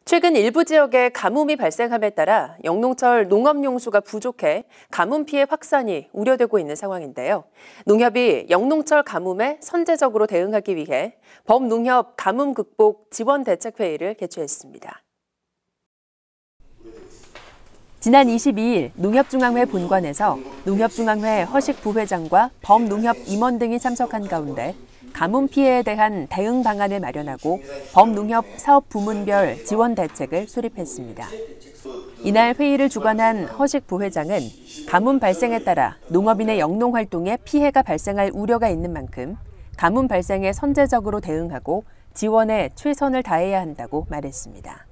최근 일부 지역에 가뭄이 발생함에 따라 영농철 농업용수가 부족해 가뭄 피해 확산이 우려되고 있는 상황인데요. 농협이 영농철 가뭄에 선제적으로 대응하기 위해 범농협 가뭄 극복 지원 대책 회의를 개최했습니다. 지난 22일 농협중앙회 본관에서 농협중앙회 허식 부회장과 범농협 임원 등이 참석한 가운데 가뭄 피해에 대한 대응 방안을 마련하고 범농협 사업 부문별 지원 대책을 수립했습니다. 이날 회의를 주관한 허식 부회장은 가뭄 발생에 따라 농업인의 영농 활동에 피해가 발생할 우려가 있는 만큼 가뭄 발생에 선제적으로 대응하고 지원에 최선을 다해야 한다고 말했습니다.